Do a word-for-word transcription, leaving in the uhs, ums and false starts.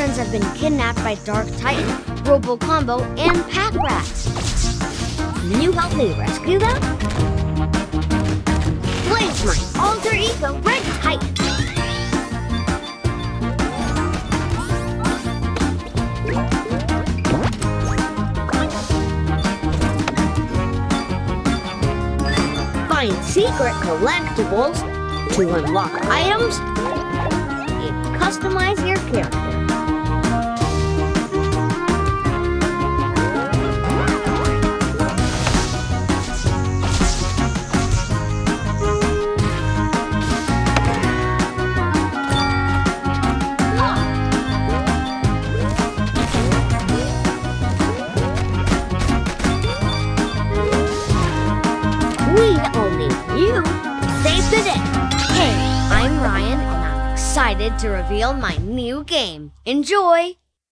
friends have been kidnapped by Dark Titan, Robo Combo, and Packrat. Can you help me rescue them? Play as my alter ego, Red Titan. Find secret collectibles to unlock items and customize your character. We all need you to save the day. Hey, I'm Ryan, and I'm excited to reveal my new game. Enjoy!